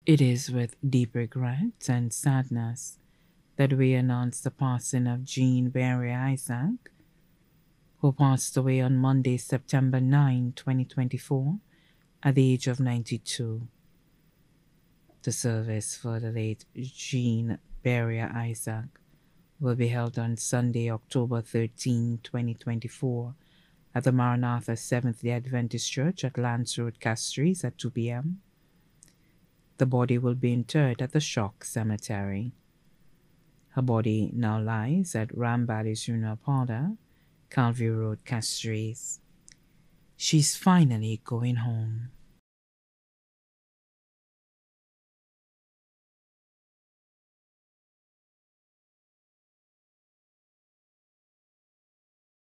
It is with deep regret and sadness that we announce the passing of Jean Berea Isaac, who passed away on Monday, September 9, 2024, at the age of 92. The service for the late Jean Berea Isaac will be held on Sunday, October 13, 2024, at the Maranatha Seventh-day Adventist Church at Lance Road, Castries at 2 p.m. The body will be interred at the Shock Cemetery. Her body now lies at Rambally's Funeral Parlor, Calvary Road, Castries. She's finally going home.